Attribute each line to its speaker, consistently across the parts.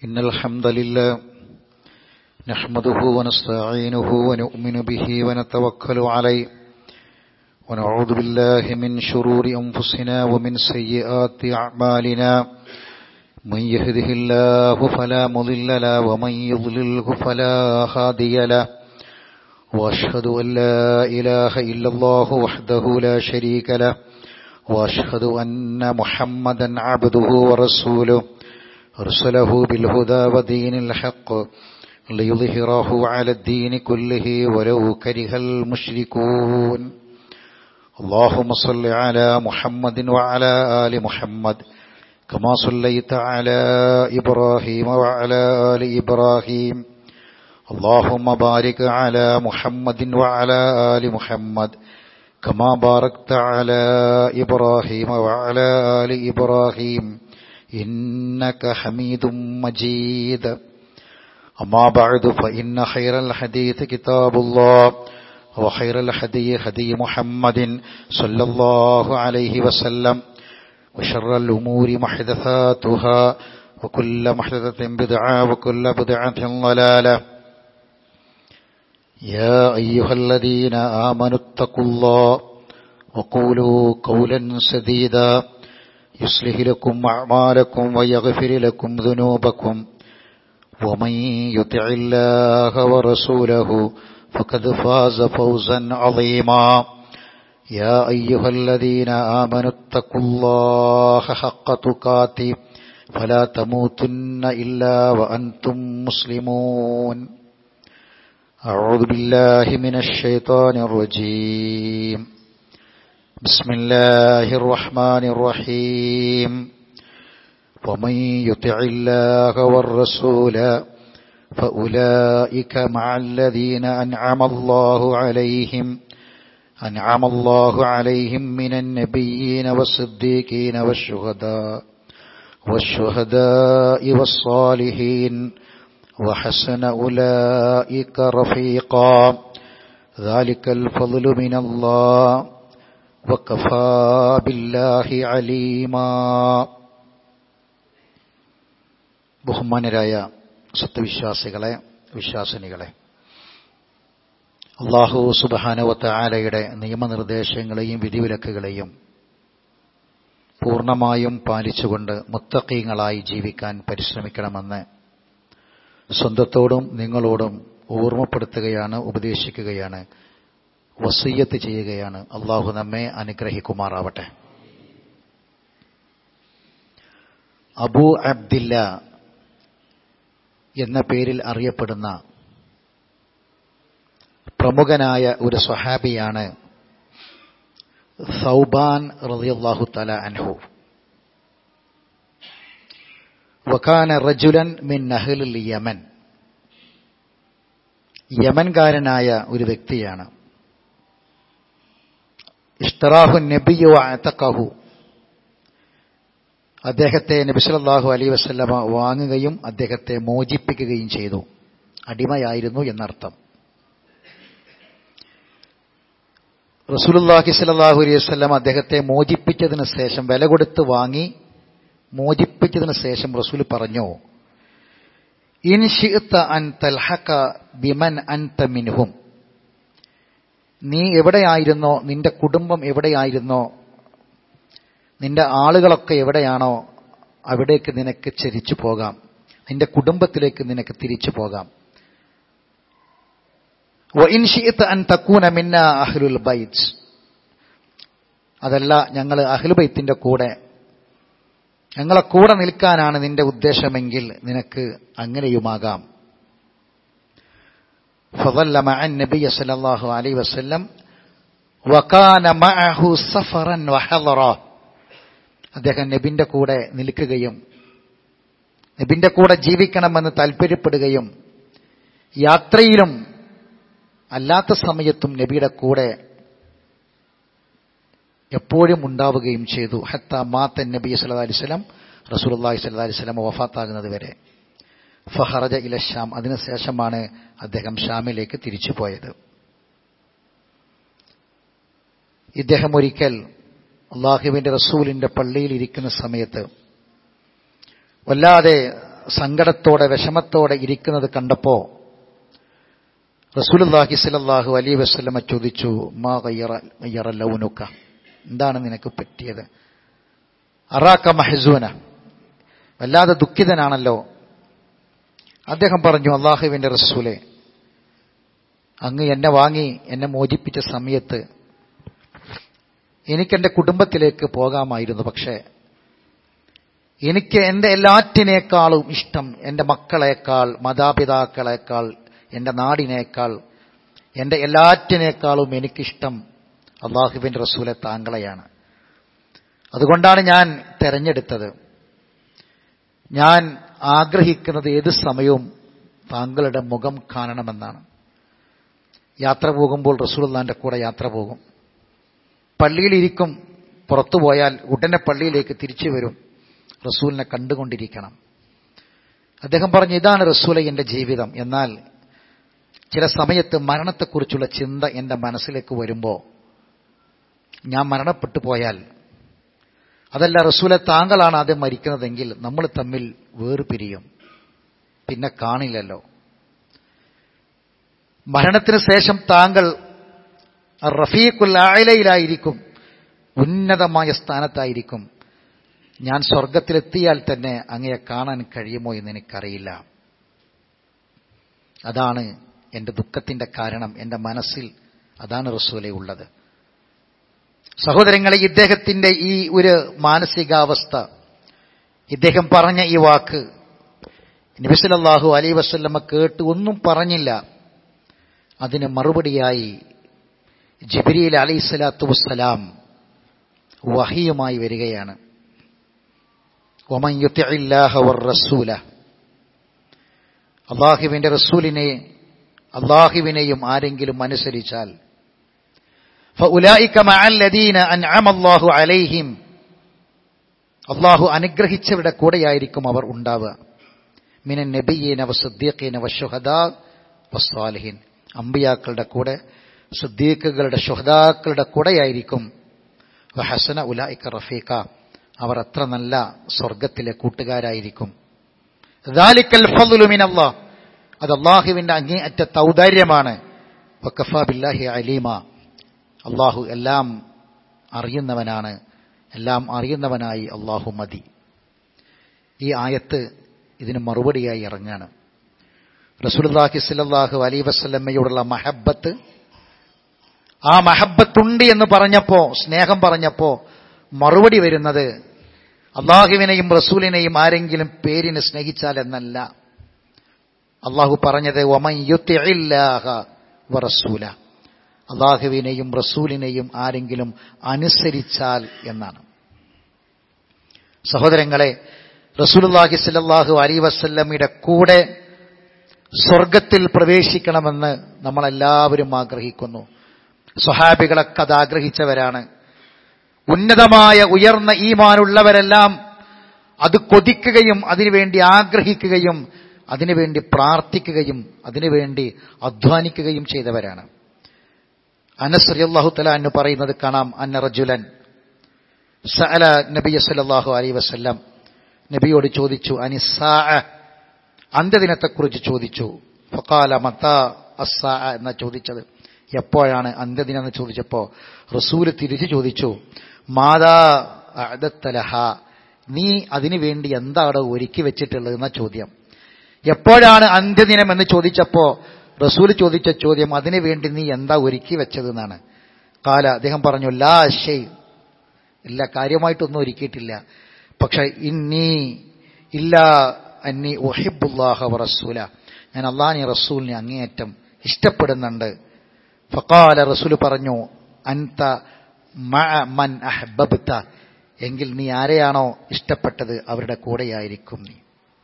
Speaker 1: إن الحمد لله نحمده ونستعينه ونؤمن به ونتوكل عليه ونعوذ بالله من شرور أنفسنا ومن سيئات أعمالنا من يهده الله فلا مضل له ومن يضلله فلا هادي له وأشهد أن لا إله إلا الله وحده لا شريك له وأشهد أن محمدا عبده ورسوله أرسله بالهدى ودين الحق ليظهره على الدين كله ولو كره المشركون اللهم صل على محمد وعلى آل محمد كما صليت على إبراهيم وعلى آل إبراهيم اللهم بارك على محمد وعلى آل محمد كما باركت على إبراهيم وعلى آل إبراهيم إنك حميد مجيد أما بعد فإن خير الحديث كتاب الله وخير الهدي هدي محمد صلى الله عليه وسلم وشر الأمور محدثاتها وكل محدثة بدعة وكل بدعة ضلالة يا أيها الذين آمنوا اتقوا الله وقولوا قولا سديدا يصلح لكم أعمالكم ويغفر لكم ذنوبكم ومن يطع الله ورسوله فقد فاز فوزا عظيما يا أيها الذين آمنوا اتقوا الله حق تقاته فلا تموتن إلا وأنتم مسلمون أعوذ بالله من الشيطان الرجيم بسم الله الرحمن الرحيم ومن يطع الله والرسول فأولئك مع الذين أنعم الله عليهم من النبيين والصديقين والشهداء والصالحين وحسن أولئك رفيقا ذلك الفضل من الله وكفى بالله عليما. ബഹുമാനരായ സത്യവിശ്വാസികളെ, വിശ്വാസിനികളെ, അല്ലാഹു സുബ്ഹാനഹു വ തആലയുടെ നിയമനിർദ്ദേശങ്ങളെയും വിധിവിലക്കുകളെയും പൂർണ്ണമായും പാലിച്ചുകൊണ്ട് മുത്തഖീങ്ങളായി ജീവിക്കാൻ പരിശ്രമിക്കണമെന്ന് സ്വന്തത്തോടും നിങ്ങളോടും ഓർമ്മപ്പെടുത്തുകയാണ്, ഉപദേശിക്കുകയാണ്, വസിയ്യത്ത് ചെയ്യുകയാണ്. അല്ലാഹു നമ്മെ അനുഗ്രഹിക്കുമാറാവട്ടെ. അബൂ അബ്ദില്ല എന്ന പേരിൽ അറിയപ്പെടുന്ന പ്രമുഖനായ ഒരു സ്വഹാബിയാണ് സൗബാൻ റളിയല്ലാഹു തആല അൻഹു. വകാന റജുലൻ മിൻ അഹ്ലിൽ യമൻ. യമൻകാരനായ ഒരു വ്യക്തിയാണ്. ഇഷ്തറാഹു നബിയ്യു വഅതഖഹു. അദ്ദേഹത്തെ നബി സല്ലല്ലാഹു അലൈഹി വസല്ലമ വാങ്ങുകയും അദ്ദേഹത്തെ മോചിപ്പിക്കുകയും ചെയ്തു. അടിമയായിരുന്നു എന്നർത്ഥം. റസൂലുള്ളാഹി സ്വല്ലല്ലാഹു അലൈഹി വസല്ലമ അദ്ദേഹത്തെ മോചിപ്പിച്ചതിന് ശേഷം, വില കൊടുത്ത് വാങ്ങി മോചിപ്പിച്ചതിന് ശേഷം റസൂൽ പറഞ്ഞു, ഇൻ ശിഅത അൻ തൽഹഖ ബിമൻ അൻത മിൻഹും. നീ എവിടെയായിരുന്നോ, നിന്റെ കുടുംബം എവിടെയായിരുന്നോ, നിന്റെ ആളുകളൊക്കെ എവിടെയാണോ അവിടേക്ക് നിനക്ക് ചരിച്ചു പോകാം, നിന്റെ കുടുംബത്തിലേക്ക് നിനക്ക് തിരിച്ചു പോകാം. വഇൻ ശിഅത അൻ തകൂന മിന്നാ അഹ്ലുൽ ബൈത്ത്. അതല്ല, ഞങ്ങൾ അഹ്ലുൽ ബൈത്തിന്റെ കൂടെ, ഞങ്ങളെ കൂടെ നിൽക്കാനാണ് നിന്റെ ഉദ്ദേശമെങ്കിൽ നിനക്ക് അങ്ങനെയുമാകാം. ഫളല്ല മഅൻ നബിയ്യ സല്ലല്ലാഹു അലൈഹി വസല്ലം വകാന മഅഹു സഫറൻ വഹളറ. അദ്ദേഹം നബിന്റെ കൂടെ നിൽക്കുകയും നബിന്റെ കൂടെ ജീവിക്കണമെന്ന് താല്പര്യപ്പെടുകയും യാത്രയിലും അല്ലാത്ത സമയത്തും നബിയുടെ കൂടെ എപ്പോഴും ഉണ്ടാവുകയും ചെയ്തു. ഹത്താ മാത നബി സല്ലല്ലാഹു അലൈഹി വസല്ലം, റസൂലുള്ളാഹി സ്വല്ലല്ലാഹു അലൈഹി വസല്ലം വഫാത്താകുന്നത് വരെ. ഫഖറജ ഇല ശാം. അതിനുശേഷമാണ് അദ്ദേഹം ഷാമിലേക്ക് തിരിച്ചുപോയത്. ഇദ്ദേഹം ഒരിക്കൽ അള്ളാഹുവിന്റെ റസൂലിന്റെ പള്ളിയിൽ ഇരിക്കുന്ന സമയത്ത് വല്ലാതെ സങ്കടത്തോടെ വിഷമത്തോടെ ഇരിക്കുന്നത് കണ്ടപ്പോൾ റസൂലുള്ളാഹി സ്വല്ലല്ലാഹു അലൈഹി വസല്ലമ ചോദിച്ചു, മാ ഗയ്യറ ലൗനുക, എന്താണ് നിനക്ക് പറ്റിയത്? അറാക മഹ്സൂന, വല്ലാതെ ദുഃഖിതനാണല്ലോ. അദ്ദേഹം പറഞ്ഞു, അല്ലാഹുവിന്റെ റസൂലേ, അങ്ങ് എന്നെ വാങ്ങി എന്നെ മോചിപ്പിച്ച സമയത്ത് എനിക്കെന്റെ കുടുംബത്തിലേക്ക് പോകാമായിരുന്നു. പക്ഷേ എനിക്ക് എൻ്റെ എല്ലാറ്റിനേക്കാളും ഇഷ്ടം എൻ്റെ മക്കളെക്കാൾ, മാതാപിതാക്കളെക്കാൾ, എൻ്റെ നാടിനേക്കാൾ, എൻ്റെ എല്ലാറ്റിനേക്കാളും എനിക്കിഷ്ടം അല്ലാഹുവിന്റെ റസൂലെ താങ്കളെയാണ്. അതുകൊണ്ടാണ് ഞാൻ തെരഞ്ഞെടുത്തത്. ഞാൻ ആഗ്രഹിക്കുന്നത് ഏത് സമയവും താങ്കളുടെ മുഖം കാണണമെന്നാണ്. യാത്ര പോകുമ്പോൾ റസൂലുള്ളാഹിന്റെ കൂടെ യാത്ര പോകും. പള്ളിയിലിരിക്കും, പുറത്തു പോയാൽ ഉടനെ പള്ളിയിലേക്ക് തിരിച്ചു വരും. റസൂലിനെ കണ്ടുകൊണ്ടിരിക്കണം. അദ്ദേഹം പറഞ്ഞു, ഇതാണ് റസൂലെ എൻ്റെ ജീവിതം. എന്നാൽ ചില സമയത്ത് മരണത്തെക്കുറിച്ചുള്ള ചിന്ത എൻ്റെ മനസ്സിലേക്ക് വരുമ്പോൾ ഞാൻ മരണപ്പെട്ടു പോയാൽ, അതല്ല റസൂലെ താങ്കളാണ് ആദ്യം മരിക്കുന്നതെങ്കിൽ നമ്മൾ തമ്മിൽ വേർപിരിയും, പിന്നെ കാണില്ലല്ലോ. മരണത്തിന് ശേഷം താങ്കൾ റഫീഖുൽ അഅലയിലായിരിക്കും, ഉന്നതമായ സ്ഥാനത്തായിരിക്കും. ഞാൻ സ്വർഗത്തിലെത്തിയാൽ തന്നെ അങ്ങയെ കാണാൻ കഴിയുമോ എന്ന് എനിക്കറിയില്ല. അതാണ് എൻ്റെ ദുഃഖത്തിന്റെ കാരണം. എൻ്റെ മനസ്സിൽ അതാണ് റസൂലേ ഉള്ളത്. സഹോദരങ്ങളെ, ഇദ്ദേഹത്തിന്റെ ഈ ഒരു മാനസികാവസ്ഥ, ഇദ്ദേഹം പറഞ്ഞ ഈ വാക്ക് നബി സല്ലല്ലാഹു അലൈഹി വസല്ലമ കേട്ട് ഒന്നും പറഞ്ഞില്ല. അതിന് മറുപടിയായി ജിബ്രീൽ അലൈഹിസ്സലാത്തു വസ്സലാം വഹിയുമായി വരികയാണ്. വമൻ യുതിഇല്ലാഹ വർ-റസൂല, അല്ലാഹുവിന്റെ അല്ലാഹുവിനെയും ആരെങ്കിലും അനുസരിച്ചാൽ, ഫഉലൈക മഅല്ലദീന അൻഅമ അല്ലാഹു അലൈഹിം, അല്ലാഹു അനുഗ്രഹിച്ചവരുടെ കൂടെയായിരിക്കും അവർ ഉണ്ടാവുക. മിനൻ നബിയ്യീന വസ്സദ്ദീഖീന വശുഹദാ വസ്സാലിഹീൻ, അമ്പിയാക്കളുടെ കൂടെ, സിദ്ദീഖുകളുടെ, ശുഹദാക്കളുടെ കൂടെയായിരിക്കും. വഹസന ഉലൈക റഫീഖ, അവർ അത്ര നല്ല സ്വർഗത്തിലെ കൂട്ടുകാരായിരിക്കും. ദാലിക്കൽ ഫദ്ലു മിനല്ലാഹ്, അത് അല്ലാഹുവിന്റെ അങ്ങേയറ്റത്തെ ഔദാര്യമാണ്. വകഫാ ബില്ലാഹി അലീമ, അല്ലാഹു എല്ലാം അറിയുന്നവനാണ്, എല്ലാം അറിയുന്നവനായി അല്ലാഹു മതി. ഈ ആയത്ത് ഇതിന് മറുപടിയായി ഇറങ്ങാണ്. റസൂലുള്ളാഹി സ്വല്ലല്ലാഹു അലൈഹി വസല്ലമയോടുള്ള മഹബ്ബത്ത്, ആ മഹബ്ബത്തുണ്ട് എന്ന് പറഞ്ഞപ്പോ, സ്നേഹം പറഞ്ഞപ്പോ മറുപടി വരുന്നത് അല്ലാഹുവിനെയും റസൂലിനെയും ആരെങ്കിലും പേരിന് സ്നേഹിച്ചാൽ എന്നല്ല. അല്ലാഹു പറഞ്ഞത് വമൻ യുതിഇല്ലാഹ വറസൂല, അല്ലാഹുവിനെയും റസൂലിനെയും ആരെങ്കിലും അനുസരിച്ചാൽ എന്നാണ്. സഹോദരങ്ങളെ, റസൂലുള്ളാഹി സ്വല്ലല്ലാഹു അലൈഹി വസല്ലമയുടെ കൂടെ സ്വർഗത്തിൽ പ്രവേശിക്കണമെന്ന് നമ്മളെല്ലാവരും ആഗ്രഹിക്കുന്നു. സ്വഹാബികളൊക്കെ അത് ആഗ്രഹിച്ചവരാണ്. ഉന്നതമായ ഉയർന്ന ഈമാനുള്ളവരെല്ലാം അത് കൊതിക്കുകയും അതിനുവേണ്ടി ആഗ്രഹിക്കുകയും അതിനുവേണ്ടി പ്രാർത്ഥിക്കുകയും അതിനുവേണ്ടി അധ്വാനിക്കുകയും ചെയ്തവരാണ്. അനസ് റളിയല്ലാഹു തആല അൻഹു പറയുന്നത് കാണാം, അന്ന റജുലൻ സഅല നബിയ സല്ലല്ലാഹു അലൈഹി വസല്ലം, നബിയോട് ചോദിച്ചു, അനിസ്സാഅ, അന്ത്യദിനത്തെക്കുറിച്ച് ചോദിച്ചു. ഫഖാല മതാ അസ്സാഅ എന്ന ചോദിച്ചത്, എപ്പോഴാണ് അന്ത്യദിനം എന്ന് ചോദിച്ചപ്പോൾ റസൂൽ തിരിച്ചു ചോദിച്ചു, മാതാ അഅദത്ത ലഹ, നീ അതിനു വേണ്ടി എന്താണ് ഒരുക്കി വെച്ചിട്ടുള്ളത് എന്ന ചോദ്യം. എപ്പോഴാണ് അന്ത്യദിനം എന്ന് ചോദിച്ചപ്പോൾ റസൂൽ ചോദിച്ച ചോദ്യം, അതിനു വേണ്ടി നീ എന്താ ഒരുക്കി വെച്ചത് എന്നാണ്. കാല, അദ്ദേഹം പറഞ്ഞു, ലാ ഷൈ, ഇല്ല, കാര്യമായിട്ടൊന്നും ഒരുക്കിയിട്ടില്ല. പക്ഷെ ഇല്ലാ അന്നി ഉഹിബ്ബുല്ലാഹ വറസൂല, ഞാൻ അല്ലാഹുവിനെ റസൂലിനെ അങ്ങേയറ്റം ഇഷ്ടപ്പെടുന്നുണ്ട്. ഫഖാല, റസൂൽ പറഞ്ഞു, അൻത മഅ മൻ അഹ്ബബ്ത, എങ്കിൽ നീ ആരെയാണോ ഇഷ്ടപ്പെട്ടത് അവരുടെ കൂടെയായിരിക്കും നീ.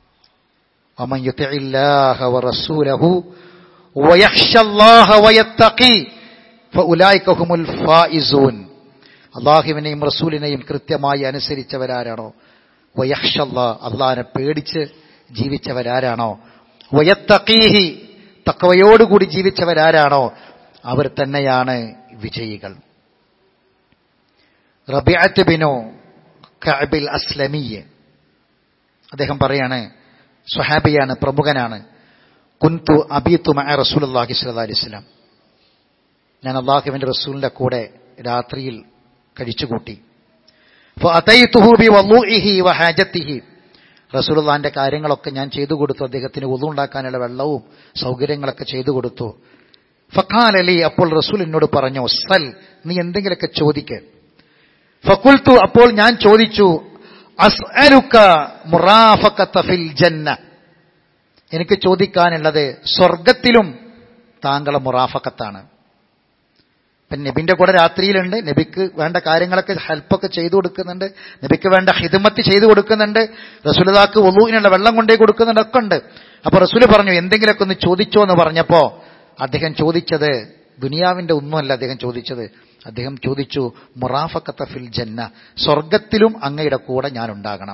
Speaker 1: വമൻ യുതിഇല്ലാഹ വറസൂലഹു വയഖ്ശല്ലാഹ വയത്തഖി ഫഉലൈക ഹുമുൽ ഫായിസൂൻ, അല്ലാഹുവിനെയും റസൂലിനെയും കൃത്യമായി അനുസരിച്ചവരാരാണോ, വയഖ്ശല്ലാഹ്, അല്ലാഹുവിനെ പേടിച്ച് ജീവിച്ചവരാരാണോ, വയത്തഖീഹി, തഖ്വയോടുകൂടി ജീവിച്ചവരാരാണോ, അവർ തന്നെയാണ് വിജയികൾ. റബീഅത്ത് ബിനു കഅബിൽ അസ്ലമി അദ്ദേഹം പറയാണ്, സ്വഹാബിയാണ്, പ്രമുഖനാണ്. കുന്തു അബീതു മഅ റസൂലുള്ളാഹി സ്വല്ലല്ലാഹി അലൈഹി വസല്ലം, ഞാൻ അല്ലാഹുവിന്റെ റസൂലിന്റെ കൂടെ രാത്രിയിൽ കഴിച്ചുകൂട്ടി. ഫഅതൈതുഹു ബിവളൂഇഹി വഹാജതിഹി, റസൂലുള്ളാഹിന്റെ കാര്യങ്ങളൊക്കെ ഞാൻ ചെയ്തു കൊടുത്തു. അദ്ദേഹത്തിന് വുളു ഉണ്ടാക്കാനുള്ള വെള്ളവും സൗകര്യങ്ങളൊക്കെ ചെയ്തു കൊടുത്തു. ഫഖാല ലി, അപ്പോൾ റസൂൽ എന്നോട് പറഞ്ഞു, സൽ, നീ എന്തെങ്കിലുമൊക്കെ ചോദിക്ക്. ഫഖുൽതു, അപ്പോൾ ഞാൻ ചോദിച്ചു, അസ്അലുക മുറാഫഖത ഫിൽ ജന്ന, എനിക്ക് ചോദിക്കാനുള്ളത് സ്വർഗത്തിലും താങ്കളെ മുറാഫഖത്താണ്. ഇപ്പം നബിന്റെ കൂടെ രാത്രിയിലുണ്ട്, നബിക്ക് വേണ്ട കാര്യങ്ങളൊക്കെ ഹെൽപ്പൊക്കെ ചെയ്തു കൊടുക്കുന്നുണ്ട്, നബിക്ക് വേണ്ട ഹിദ്മത്ത് ചെയ്തു കൊടുക്കുന്നുണ്ട്, റസൂലുള്ളാഹിക്ക് വുളൂഇനുള്ള വെള്ളം കൊണ്ടേ കൊടുക്കുന്നുണ്ട്, ഒക്കെ ഉണ്ട്. അപ്പൊ റസൂല് പറഞ്ഞു എന്തെങ്കിലുമൊക്കെ ഒന്ന് ചോദിച്ചോ എന്ന് പറഞ്ഞപ്പോ അദ്ദേഹം ചോദിച്ചത് ദുനിയാവിന്റെ ഒന്നുമല്ല. അദ്ദേഹം ചോദിച്ചു മുറാഫഖത ഫിൽ ജന്ന, സ്വർഗത്തിലും അങ്ങയുടെ കൂടെ ഞാൻ ഉണ്ടാകണം,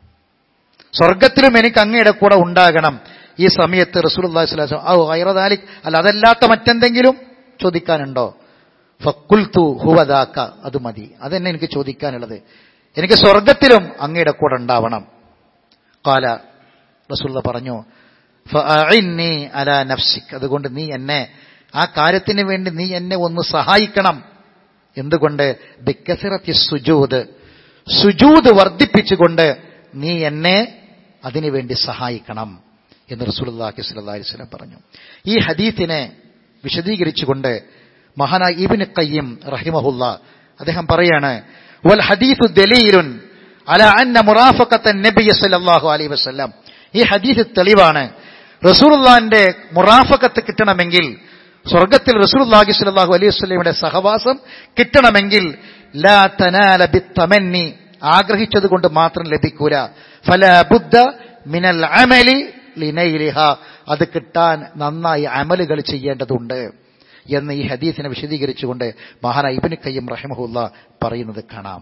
Speaker 1: സ്വർഗത്തിലും എനിക്ക് അങ്ങയുടെ കൂടെ ഉണ്ടാകണം. ഈ സമയത്ത് റസൂലുള്ളാഹി സ്വല്ലല്ലാഹു അലൈഹി വസല്ലം ഗൈറ ദാലിക്, അല്ല അതല്ലാത്ത മറ്റെന്തെങ്കിലും ചോദിക്കാനുണ്ടോ? ഫഖുൽതു ഹുവ ദാക, അത് മതി, അതെന്നെ എനിക്ക് ചോദിക്കാനുള്ളത്, എനിക്ക് സ്വർഗത്തിലും അങ്ങയുടെ കൂടെ ഉണ്ടാവണം. ഖാല, റസൂലുള്ളാഹി പറഞ്ഞു, ഫഅഇന്നി അലാ നഫ്സിക്, അതുകൊണ്ട് നീ എന്നെ ആ കാര്യത്തിന് വേണ്ടി നീ എന്നെ ഒന്ന് സഹായിക്കണം. എന്തുകൊണ്ട്? ബിക്കസറത്തി സുജൂദ്, സുജൂദ് വർദ്ധിപ്പിച്ചുകൊണ്ട് നീ എന്നെ അതിനു വേണ്ടി സഹായിക്കണം എന്ന് റസൂലുള്ളാഹി സ്വല്ലല്ലാഹി അലൈഹി വസല്ലം പറഞ്ഞു. ഈ ഹദീസിനെ വിശദീകരിച്ചുകൊണ്ട് മഹാനായ ഇബ്നു ഖയ്യിം റഹിമഹുല്ലാഹ് അദ്ദേഹം പറയാണ്, വൽ ഹദീസു ദലീലുൻ അലാ അന്ന മുറാഫഖത്തൻ നബി സ്വല്ലല്ലാഹു അലൈഹി വസല്ലം, ഈ ഹദീസ് തെളിവാണ്, റസൂലുള്ളാഹിന്റെ മുറാഫഖത്ത് കിട്ടണമെങ്കിൽ, സ്വർഗത്തിൽ റസൂലുള്ളാഹി സ്വല്ലല്ലാഹു അലൈഹി വസല്ലമയുടെ സഹവാസം കിട്ടണമെങ്കിൽ, ലാ തനാല ബിത്തമന്നി, ആഗ്രഹിച്ചത് കൊണ്ട് മാത്രം ലഭിക്കൂല, ഫലാ ബുദ്ദ മിനൽ അമലി ലിനൈലിഹ, അത് കിട്ടാൻ നന്നായി അമലുകൾ ചെയ്യേണ്ടതുണ്ട് എന്ന് ഈ ഹദീസിനെ വിശദീകരിച്ചുകൊണ്ട് മഹാനായ ഇബ്നു ഖയ്യിം റഹിമഹുല്ലാഹ് പറയുന്നത് കാണാം.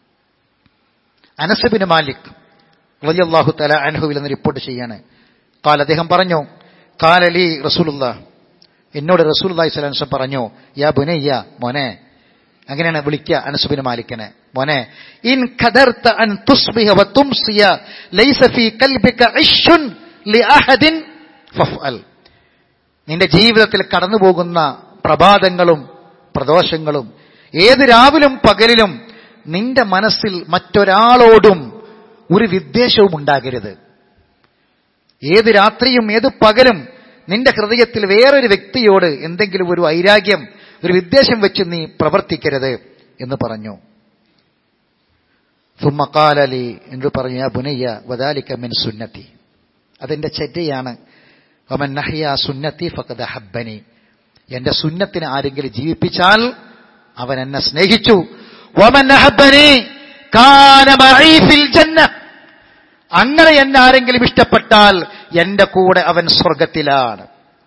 Speaker 1: അനസ് ബിൻ മാലിക് റളിയല്ലാഹു തആല അൻഹുവിൽ നിന്ന് റിപ്പോർട്ട് ചെയ്യാണ്, ഖാല, അദ്ദേഹം പറഞ്ഞു, ഖാല ലി റസൂലുള്ളാഹ്, എന്നോട് റസൂലുള്ളാഹി സ്വല്ലല്ലാഹു അലൈഹി വസല്ലം പറഞ്ഞു, യാ ബുനയ്യ, മോനെ, അങ്ങനെയാണ് വിളിക്കുക അനസ് ബിൻ മാലിക്കിനെ, മോനെ, ഇൻ ഖദർത അൻ തുസ്ബിഹ വ തുംസിയ ലൈസ ഫീ ഖൽബിക ഇശ്ശുൻ ലിഅഹദിൻ ഫഫ്അൽ, നിന്റെ ജീവിതത്തിൽ കടന്നു പോകുന്ന പ്രഭാതങ്ങളും പ്രദോഷങ്ങളും ഏത് രാവിലും പകലിലും നിന്റെ മനസ്സിൽ മറ്റൊരാളോടും ഒരു വിദ്വേഷവും ഉണ്ടാകരുത്. ഏത് രാത്രിയും ഏത് പകലും നിന്റെ ഹൃദയത്തിൽ വേറൊരു വ്യക്തിയോട് എന്തെങ്കിലും ഒരു വൈരാഗ്യം, ഒരു വിദ്വേഷം വെച്ച് നീ പ്രവർത്തിക്കരുത് എന്ന് പറഞ്ഞു. സുമ്മ ഖാല ലി, എന്ന് പറഞ്ഞു, യാ ബുനയ്യ വദാലിക മിൻ സുന്നത്തി, അതെന്റെ ചര്യയാണ്. വമൻ നഹ്യ സുന്നത്തി ഫഖദ ഹബ്ബനി, എന്റെ സുന്നത്തിനെ ആരെങ്കിലും ജീവിപ്പിച്ചാൽ അവൻ എന്നെ സ്നേഹിച്ചു. വമൻ അഹബ്ബനി കാന മഈ ഫിൽ ജന്ന, അങ്ങനെ എന്നെ ആരെങ്കിലും ഇഷ്ടപ്പെട്ടാൽ എന്റെ കൂടെ അവൻ സ്വർഗത്തിലാണ്.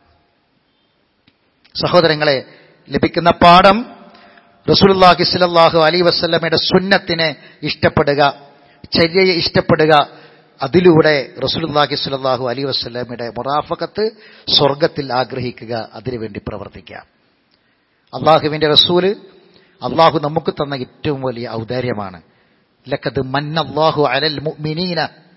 Speaker 1: സഹോദരങ്ങളെ, ലഭിക്കുന്ന പാഠം റസൂലുള്ളാഹി സ്വല്ലല്ലാഹു അലൈഹി വസല്ലമയുടെ സുന്നത്തിനെ ഇഷ്ടപ്പെടുക, ചര്യയെ ഇഷ്ടപ്പെടുക, അതിലൂടെ റസൂലുള്ളാഹി സ്വല്ലല്ലാഹു അലൈഹി വസല്ലമയുടെ മുറാഫഖത്ത് സ്വർഗത്തിൽ ആഗ്രഹിക്കുക, അതിനുവേണ്ടി പ്രവർത്തിക്കുക. അള്ളാഹുവിന്റെ റസൂല്, അള്ളാഹു നമുക്ക് തന്ന ഏറ്റവും വലിയ ഔദാര്യമാണ്. ലഖദ് മന്നല്ലാഹു അലൽ മുഅ്മിനീന,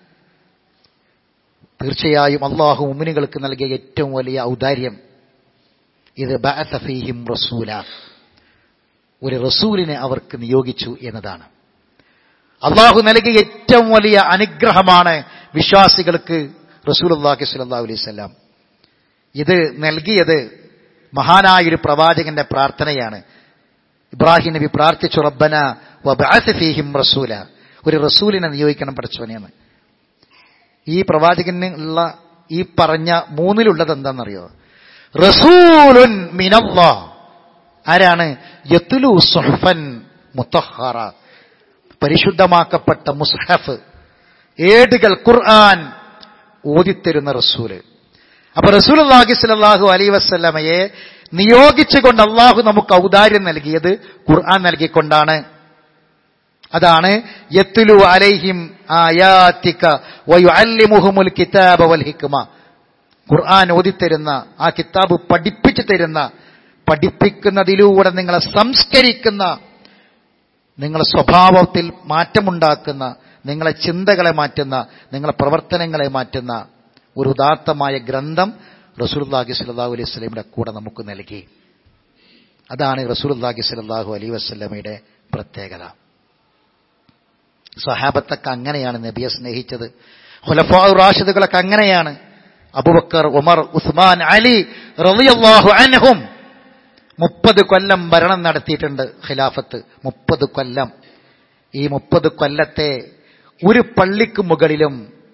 Speaker 1: തീർച്ചയായും അള്ളാഹു മുഅ്മിനുകൾക്ക് നൽകിയ ഏറ്റവും വലിയ ഔദാര്യം, ഇത് ബഅസ ഫീഹിം റസൂല, ഒരു റസൂലിനെ അവർക്ക് നിയോഗിച്ചു എന്നതാണ്. അള്ളാഹു നൽകിയ ഏറ്റവും വലിയ അനുഗ്രഹമാണ് വിശ്വാസികൾക്ക് റസൂലുള്ളാഹി സ്വല്ലല്ലാഹു അലൈഹി വസല്ലം. ഇത് നൽകിയത് മഹാനായൊരു പ്രവാചകന്റെ പ്രാർത്ഥനയാണ്. ഇബ്രാഹിം നബി പ്രാർത്ഥിച്ചു, റബ്ബന വബഅസ് ഫീഹിം റസൂല, ഒരു റസൂലിനെ നിയോഗിക്കണം പടച്ചവനെന്ന്. ഈ പ്രവാചകനുള്ള ഈ പറഞ്ഞ മൂന്നിലുള്ളത് എന്താണെന്നറിയോ? റസൂലുൻ മിനല്ലാഹ്, ആരാണ്? യത്ലു സുഹഫൻ മുത്തഹറ, പരിശുദ്ധമാക്കപ്പെട്ട മുസ്ഹഫ്, ഏടുകൾ, ഖുർആൻ ഓതിത്തരുന്ന റസൂല്. അപ്പൊ റസൂലുള്ളാഹി സ്വല്ലല്ലാഹു അലൈഹി വസല്ലമയെ നിയോഗിച്ചുകൊണ്ട് അള്ളാഹു നമുക്ക് ഔദാര്യം നൽകിയത് ഖുർആൻ നൽകിക്കൊണ്ടാണ്. അതാണ് യത്ലു അലൈഹിം ആയാതിക വയുഅല്ലിമുഹുമുൽ കിതാബ വൽ ഹിക്മ, ഖുർആൻ ഓതിത്തരുന്ന, ആ കിതാബ് പഠിപ്പിച്ചു തരുന്ന, പഠിപ്പിക്കുന്നതിലൂടെ നിങ്ങളെ സംസ്കരിക്കുന്ന, നിങ്ങളെ സ്വഭാവത്തിൽ മാറ്റമുണ്ടാക്കുന്ന, നിങ്ങളെ ചിന്തകളെ മാറ്റുന്ന, നിങ്ങളെ പ്രവർത്തനങ്ങളെ മാറ്റുന്ന ഒരു ഉദാത്തമായ ഗ്രന്ഥം റസൂലുള്ളാഹി സ്വല്ലല്ലാഹു അലൈഹി വസല്ലമയുടെ കൂടെ നമുക്ക് നൽകി. അതാണ് റസൂലുള്ളാഹി സ്വല്ലല്ലാഹു അലൈഹി വസല്ലമയുടെ പ്രത്യേകത. സ്വഹാബത്തൊക്കെ അങ്ങനെയാണ് നബിയെ സ്നേഹിച്ചത്. ഖുലഫാഉ റാഷിദുകളൊക്കെ അങ്ങനെയാണ്. അബൂബക്കർ, ഉമർ, ഉസ്മാൻ, അലി റളിയല്ലാഹു അൻഹും 30 കൊല്ലം ഭരണം നടത്തിയിട്ടുണ്ട്. ഖിലാഫത്ത് 30 കൊല്ലം. ഈ 30 കൊല്ലത്തെ ഒരു പള്ളിക്ക് മുകളിലും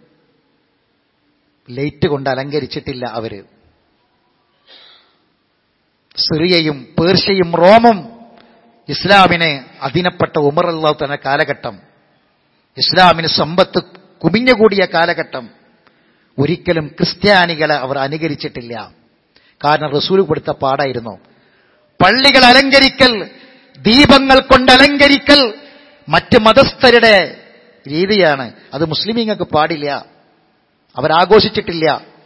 Speaker 1: ലൈറ്റ് കൊണ്ട് അലങ്കരിച്ചിട്ടില്ല അവര്. സിറിയയും പേർഷ്യയും റോമും ഇസ്ലാമിനെ അധീനപ്പെട്ട ഉമർ റളിയല്ലാഹു തആല കാലഘട്ടം, ഇസ്ലാമിന് സമ്പത്ത് കുമിഞ്ഞുകൂടിയ കാലഘട്ടം, ഒരിക്കലും ക്രിസ്ത്യാനികളെ അവർ അനുകരിച്ചിട്ടില്ല. കാരണം റസൂൽ കൊടുത്ത പാടായിരുന്നു. പള്ളികൾ അലങ്കരിക്കൽ, ദീപങ്ങൾ കൊണ്ട് അലങ്കരിക്കൽ മറ്റ് മതസ്ഥരുടെ രീതിയാണ്. അത് മുസ്ലിമീങ്ങൾക്ക് പാടില്ല, അവരാഘോഷിച്ചിട്ടില്ല.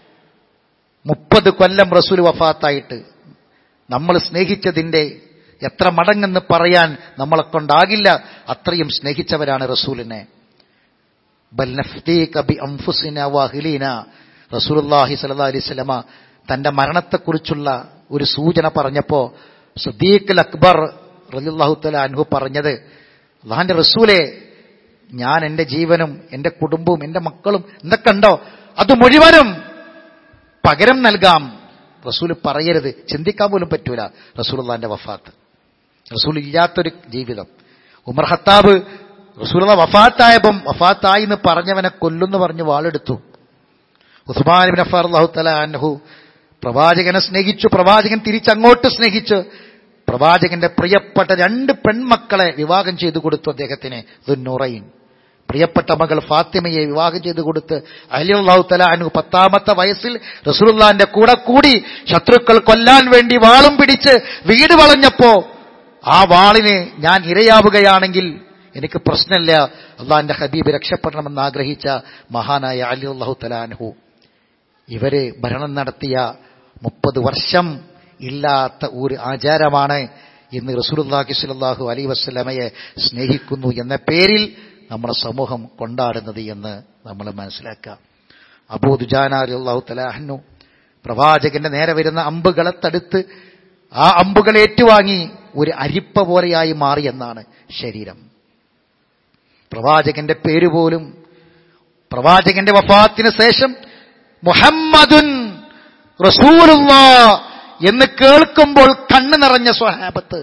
Speaker 1: 30 കൊല്ലം റസൂൽ വഫാത്തായിട്ട് നമ്മൾ സ്നേഹിച്ചതിൻ്റെ എത്ര മടങ്ങെന്ന് പറയാൻ നമ്മളെ കൊണ്ടാകില്ല. അത്രയും സ്നേഹിച്ചവരാണ് റസൂലിനെ. ബൽ നഫ്തീക ബി അൻഫുസിനാ വഅഹ്ലീനാ. റസൂലുള്ളാഹി സ്വല്ലല്ലാഹു അലൈഹി വസല്ലമ തന്റെ മരണത്തെക്കുറിച്ചുള്ള ഒരു സൂചന പറഞ്ഞപ്പോൾ സിദ്ദീഖുൽ അക്ബർ റളിയല്ലാഹു തആല അൻഹു പറഞ്ഞത്, അല്ലാഹുവിന്റെ റസൂലേ, ഞാൻ എൻ്റെ ജീവനും എൻ്റെ കുടുംബവും എൻ്റെ മക്കളും എന്തൊക്കെ ഉണ്ടോ അത് മുഴുവനും പകരം നൽകാം. റസൂൽ പറയരുത്, ചിന്തിക്കാൻ പോലും പറ്റൂല റസൂലുള്ളാഹിന്റെ വഫാത്ത്. റസൂൽ ഇല്ലാത്തൊരു ജീവിതം. ഉമർ ഖത്താബ് റസൂലുള്ള വഫാത്തായപ്പം വഫാത്തായി എന്ന് പറഞ്ഞവനെ കൊല്ലുന്നു പറഞ്ഞ് വാളെടുത്തു. ഉസ്മാൻ ഇബ്നു അഫ്ഫാൻ റളിയല്ലാഹു തആല അൻഹു പ്രവാചകനെ സ്നേഹിച്ചു. പ്രവാചകൻ തിരിച്ചങ്ങോട്ട് സ്നേഹിച്ചു. പ്രവാചകന്റെ പ്രിയപ്പെട്ട 2 പെൺമക്കളെ വിവാഹം ചെയ്തു കൊടുത്തു അദ്ദേഹത്തിന്. ദുന്നൂറൈൻ, പ്രിയപ്പെട്ട മകൾ ഫാത്തിമയെ വിവാഹം ചെയ്തു കൊടുത്ത് അലി റളിയല്ലാഹു തആല അൻഹു 10ാമത്തെ വയസ്സിൽ റസൂലുള്ളാഹിന്റെ കൂടെ കൂടി ശത്രുക്കൾ കൊല്ലാൻ വേണ്ടി വാളും പിടിച്ച് വീട് വളഞ്ഞപ്പോ ആ വാളിന് ഞാൻ ഇരയാവുകയാണെങ്കിൽ എനിക്ക് പ്രശ്നമില്ല, അള്ളാഹിന്റെ ഹബീബ് രക്ഷപ്പെടണമെന്ന് ആഗ്രഹിച്ച മഹാനായ അലി റളിയല്ലാഹു തആല അൻഹു. ഇവര് ഭരണം നടത്തിയ 30 വർഷം ഇല്ലാത്ത ഒരു ആചാരമാണ് ഇന്ന് റസൂലുള്ളാഹി സ്വല്ലല്ലാഹു അലൈഹി വസല്ലമയെ സ്നേഹിക്കുന്നു എന്ന പേരിൽ നമ്മുടെ സമൂഹം കൊണ്ടാടുന്നത് എന്ന് നമ്മൾ മനസ്സിലാക്കാം. അബൂ ദുജാന റളിയല്ലാഹു തആല അൻഹു പ്രവാചകന്റെ നേരെ വരുന്ന അമ്പുകളെ തടുത്ത് ആ അമ്പുകളെ ഏറ്റുവാങ്ങി ഒരു അരിപ്പ പോലെയായി മാറി എന്നാണ് ശരീരം. പ്രവാചകന്റെ പേര് പോലും പ്രവാചകന്റെ വഫാത്തിന് ശേഷം മുഹമ്മദുൻ റസൂലുള്ളാഹ് എന്ന് കേൾക്കുമ്പോൾ കണ്ണു നിറഞ്ഞ സ്വഹാബത്ത്.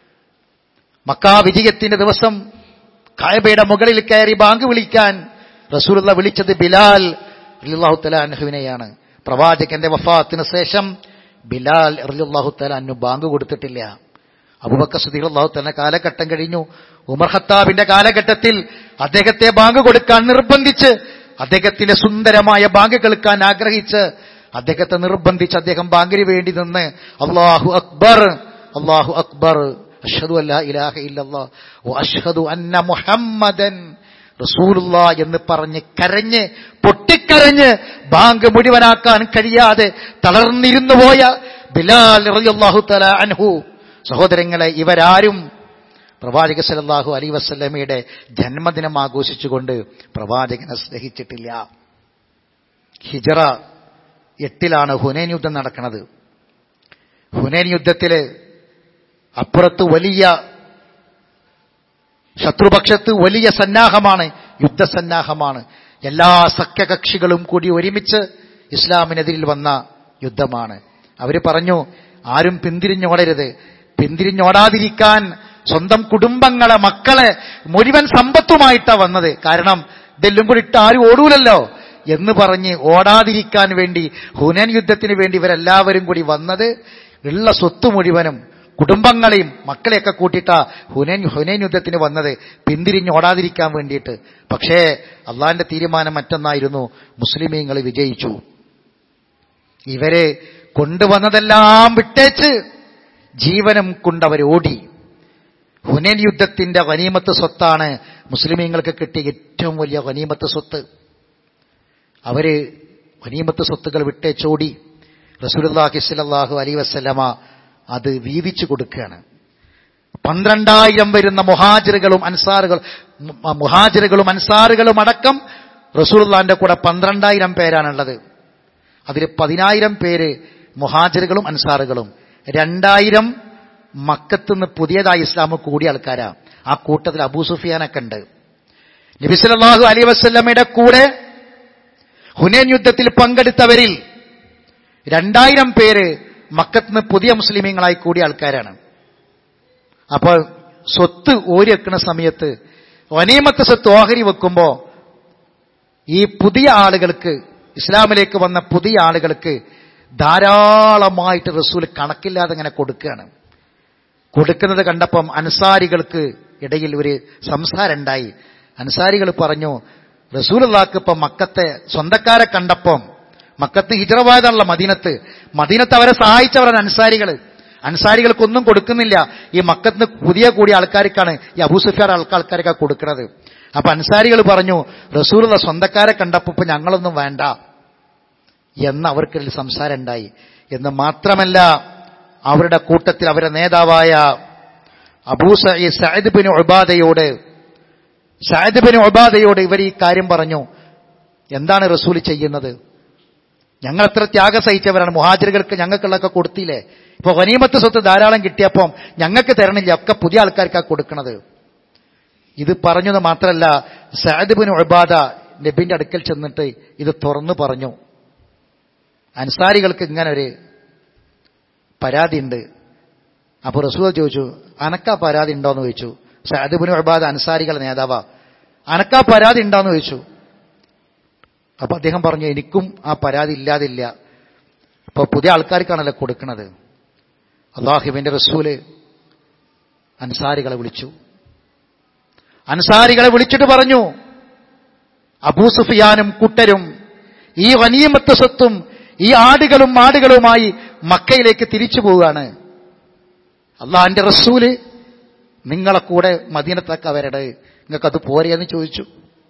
Speaker 1: മക്കാ വിജയത്തിന്റെ ദിവസം കഅബയുടെ മുകളിൽ കയറി ബാങ്ക് വിളിക്കാൻ റസൂലുള്ളാഹ് വിളിച്ചത് ബിലാൽ റളിയല്ലാഹു തആല അൻഹുവിനെയാണ്. പ്രവാചകന്റെ വഫാത്തിന് ശേഷം ബിലാൽ റളിയല്ലാഹു തആല അൻഹു ബാങ്ക് കൊടുത്തിട്ടില്ല. അബൂബക്കർ സിദ്ദീഖ് റളിയല്ലാഹു തആല കാലഘട്ടം കഴിഞ്ഞു. ഉമർ ഖത്താബിന്റെ കാലഘട്ടത്തിൽ അദ്ദേഹത്തെ ബാങ്ക് കൊടുക്കാൻ നിർബന്ധിച്ച്, അദ്ദേഹത്തിന്റെ സുന്ദരമായ ബാങ്ക് കേൾക്കാൻ ആഗ്രഹിച്ച് അദ്ദേഹത്തെ നിർബന്ധിച്ച് അദ്ദേഹം ബാങ്കിന് വേണ്ടി നിന്ന് അല്ലാഹു അക്ബർ, അല്ലാഹു അക്ബർ, അഷ്ഹദു അല്ലാ ഇലാഹ ഇല്ലല്ലാഹ് വ അഷ്ഹദു അന്ന മുഹമ്മദൻ റസൂലുള്ളാഹ് എന്ന് പറഞ്ഞ് കരഞ്ഞ് പൊട്ടിക്കരഞ്ഞ് ബാങ്ക് മുഴുവനാക്കാൻ കഴിയാതെ തളർന്നിരുന്നു പോയ ബിലാൽ റളിയല്ലാഹു തആല അൻഹു. സഹോദരങ്ങളെ, ഇവരാരും പ്രവാചക സല്ലല്ലാഹു അലൈഹി വസല്ലമയുടെ ജന്മദിനം ആഘോഷിച്ചുകൊണ്ട് പ്രവാചകനെ സ്നേഹിച്ചിട്ടില്ല. ഹിജറ 8 ഹുനൈൻ യുദ്ധം നടക്കുന്നത്. ഹുനൈൻ യുദ്ധത്തില് അപ്പുറത്ത് വലിയ ശത്രുപക്ഷത്ത് വലിയ സന്നാഹമാണ്, യുദ്ധസന്നാഹമാണ്. എല്ലാ സഖ്യകക്ഷികളും കൂടി ഒരുമിച്ച് ഇസ്ലാമിനെതിരിൽ വന്ന യുദ്ധമാണ്. അവര് പറഞ്ഞു, ആരും പിന്തിരിഞ്ഞോടരുത്. പിന്തിരിഞ്ഞോടാതിരിക്കാൻ സ്വന്തം കുടുംബങ്ങളെ, മക്കളെ മുഴുവൻ സമ്പത്തുമായിട്ടാണ് വന്നത്. കാരണം ഇതെല്ലാം കൂടി ഇട്ട് ആരും ഓടൂലല്ലോ എന്ന് പറഞ്ഞ് ഓടാതിരിക്കാൻ വേണ്ടി ഹുനൈൻ യുദ്ധത്തിന് വേണ്ടി ഇവരെല്ലാവരും കൂടി വന്നത്. ഉള്ള സ്വത്ത് മുഴുവനും കുടുംബങ്ങളെയും മക്കളെയൊക്കെ കൂട്ടിയിട്ടാ ഹുനൈൻ യുദ്ധത്തിന് വന്നത്, പിന്തിരിഞ്ഞോടാതിരിക്കാൻ വേണ്ടിയിട്ട്. പക്ഷേ അള്ളാഹിന്റെ തീരുമാനം മറ്റൊന്നായിരുന്നു. മുസ്ലിമീങ്ങൾ വിജയിച്ചു. ഇവരെ കൊണ്ടുവന്നതെല്ലാം വിട്ടേച്ച് ജീവനം കൊണ്ടവർ ഓടി. ഹുനൈൻ യുദ്ധത്തിന്റെ ഗനീമത്ത് സ്വത്താണ് മുസ്ലിമീങ്ങൾക്ക് കിട്ടിയ ഏറ്റവും വലിയ ഗനീമത്ത് സ്വത്ത്. അവര് ഗനീമത്ത് സ്വത്തുകൾ വിട്ടേച്ചോടി. റസൂലുള്ളാഹി സ്വല്ലല്ലാഹു അലൈഹി വസല്ലമ അത് വീതിച്ചു കൊടുക്കുകയാണ്. 12,000 വരുന്ന മുഹാജിറുകളും അൻസാറുകളും അടക്കം റസൂലുള്ളാഹിന്റെ കൂടെ 12,000 പേരാണുള്ളത്. അതിൽ 10,000 പേര് മുഹാജിറുകളും അൻസാറുകളും, 2,000 മക്കത്തുനിന്ന് പുതിയതായി ഇസ്ലാം കൂടിയ ആൾക്കാരാ. ആ കൂട്ടത്തിൽ അബൂ സുഫിയാനൊക്കെ ഉണ്ട്. നബി സല്ലല്ലാഹു അലൈഹി വസല്ലമയുടെ കൂടെ ഹുനൈൻ യുദ്ധത്തിൽ പങ്കെടുത്തവരിൽ 2,000 പേര് മക്കത്തുനിന്ന് പുതിയ മുസ്ലിമീങ്ങളായി കൂടിയ ആൾക്കാരാണ്. അപ്പോൾ സ്വത്ത് ഓരി വെക്കുന്ന സമയത്ത് ഗനീമത്ത് സ്വത്ത് ഓഹരി വെക്കുമ്പോൾ ഈ പുതിയ ആളുകൾക്ക്, ഇസ്ലാമിലേക്ക് വന്ന പുതിയ ആളുകൾക്ക് ധാരാളമായിട്ട് റസൂൽ കണക്കില്ലാതെ ഇങ്ങനെ കൊടുക്കുകയാണ്. കൊടുക്കുന്നത് കണ്ടപ്പം അൻസാരികൾക്ക് ഇടയിൽ ഒരു സംസാരം ഉണ്ടായി. അൻസാരികൾ പറഞ്ഞു, റസൂലുള്ളാഹിക്ക് ഇപ്പം മക്കത്തെ സ്വന്തക്കാരെ കണ്ടപ്പം, മക്കത്ത് ഹിജ്റ പോയതാണല്ലോ മദീനത്ത് അവരെ സഹായിച്ചവരാണ് അൻസാരികൾക്കൊന്നും കൊടുക്കുന്നില്ല. ഈ മക്കത്ത് പുതിയ കൂടിയ ആൾക്കാർക്കാണ് ഈ അബൂ സുഫിയാൻ ആൾക്കാർക്കാണ് കൊടുക്കുന്നത്. അപ്പൊ അൻസാരികൾ പറഞ്ഞു, റസൂലുള്ള സ്വന്തക്കാരെ കണ്ടപ്പോൾ ഞങ്ങളൊന്നും വേണ്ട എന്ന് അവർക്കിടയിൽ സംസാരം ഉണ്ടായി. എന്ന് മാത്രമല്ല, അവരുടെ കൂട്ടത്തിൽ അവരുടെ നേതാവായ സഅദ് ബിൻ ഉബാദയോട് ഇവർ ഈ കാര്യം പറഞ്ഞു. എന്താണ് റസൂൽ ചെയ്യുന്നത്? ഞങ്ങൾ എത്ര ത്യാഗം സഹിച്ചവരാണ്, മുഹാജിറുകൾക്ക് ഞങ്ങൾക്കുള്ളതൊക്കെ കൊടുത്തില്ലേ? ഇപ്പൊ ഗനീമത്ത് സ്വത്ത് ധാരാളം കിട്ടിയപ്പം ഞങ്ങൾക്ക് തരണില്ല, ഒക്കെ പുതിയ ആൾക്കാർക്കാണ് കൊടുക്കുന്നത്. ഇത് പറഞ്ഞത് മാത്രമല്ല, സഅദ് ബിൻ ഉബാദ നബിന്റെ അടുക്കൽ ചെന്നിട്ട് ഇത് തുറന്നു പറഞ്ഞു. അൻസാരികൾക്ക് ഇങ്ങനെ ഒരു പരാതി ഉണ്ട്. അപ്പൊ റസൂൽ ചോദിച്ചു, അനക്കാ പരാതി ഉണ്ടോന്ന് ചോദിച്ചു. സഅദ് ബിൻ ഉബാദ അൻസാരികളുടെ നേതാവാ, അനക്കാ പരാതി ഉണ്ടോന്ന് ചോദിച്ചു. അപ്പൊ അദ്ദേഹം പറഞ്ഞു, എനിക്കും ആ പരാതി ഇല്ലാതില്ല. ഇപ്പൊ പുതിയ ആൾക്കാർക്കാണല്ലോ കൊടുക്കുന്നത്. അല്ലാഹുവിന്റെ റസൂല് അൻസാരികളെ വിളിച്ചിട്ട് പറഞ്ഞു, അബൂ സുഫിയാനും കൂട്ടരും ഈ ഗനീമത്ത് സ്വത്തും ഈ ആടുകളും മാടുകളുമായി മക്കയിലേക്ക് തിരിച്ചു പോവുകയാണ്. അള്ളാഹിന്റെ റസൂല് നിങ്ങളെ കൂടെ മദീനത്തേക്ക് വരട്ടെ, നിങ്ങൾക്കത് പോരെയെന്ന് ചോദിച്ചു.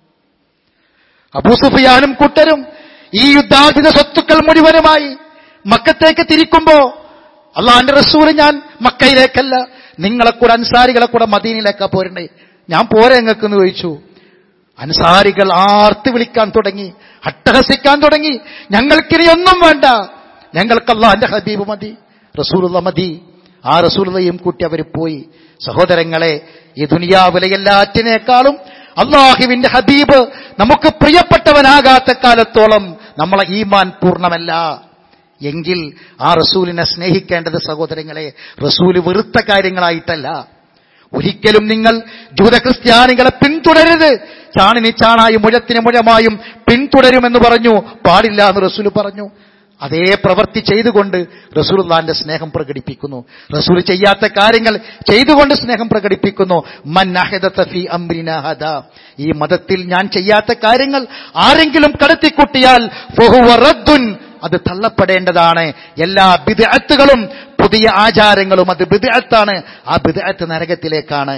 Speaker 1: അബൂ സുഫിയാനും കൂട്ടരും ഈ യുദ്ധാർജിത സ്വത്തുക്കൾ മുഴുവനുമായി മക്കത്തേക്ക് തിരിക്കുമ്പോ അള്ളാഹിന്റെ റസൂല്, ഞാൻ മക്കയിലേക്കല്ല, നിങ്ങളെ കൂടെ അൻസാരികളെ കൂടെ മദീനയിലേക്കാ പോരണ്ടേ, ഞാൻ പോരെ നിങ്ങൾക്കെന്ന് ചോദിച്ചു. അൻസാരികൾ ആർത്ത് വിളിക്കാൻ തുടങ്ങി, അട്ടഹസിക്കാൻ തുടങ്ങി. ഞങ്ങൾക്കിനി ഒന്നും വേണ്ട, ഞങ്ങൾക്ക് അല്ലാഹുവിന്റെ ഹബീബ് മതി, റസൂലുള്ള മതി. ആ റസൂലുള്ളയും കൂട്ടി അവർ പോയി. സഹോദരങ്ങളെ, ഈ ദുനിയാവിലെ എല്ലാറ്റിനേക്കാളും അല്ലാഹുവിന്റെ ഹബീബ് നമുക്ക് പ്രിയപ്പെട്ടവനാകാത്ത കാലത്തോളം നമ്മളെ ഈമാൻ പൂർണ്ണമല്ല. എങ്കിൽ ആ റസൂലിനെ സ്നേഹിക്കേണ്ടത് സഹോദരങ്ങളെ റസൂല് വെറുത്ത കാര്യങ്ങളായിട്ടല്ല. ഒരിക്കലും നിങ്ങൾ ജൂത ക്രിസ്ത്യാനികളെ പിന്തുടരുത്. ചാണിന് ചാണായും മുഴത്തിന് മുഴമായും പിന്തുടരുമെന്ന് പറഞ്ഞു, പാടില്ല എന്ന് റസൂല് പറഞ്ഞു. അതേ പ്രവൃത്തി ചെയ്തുകൊണ്ട് റസൂലുള്ളാഹിന്റെ സ്നേഹം പ്രകടിപ്പിക്കുന്നു. റസൂൽ ചെയ്യാത്ത കാര്യങ്ങൾ ചെയ്തുകൊണ്ട് സ്നേഹം പ്രകടിപ്പിക്കുന്നു. മൻ അഹദത ഫീ അംരിനാ ഹദാ, ഈ മതത്തിൽ ഞാൻ ചെയ്യാത്ത കാര്യങ്ങൾ ആരെങ്കിലും കടത്തിക്കൂട്ടിയാൽ ഫഹുവ റദ്ദുൻ, അത് തള്ളപ്പെടേണ്ടതാണ്. എല്ലാ ബിദ്അത്തുകളും പുതിയ ആചാരങ്ങളും അത് ബിദ്അത്താണ്. ആ ബിദ്അത്ത് നരകത്തിലേക്കാണ്.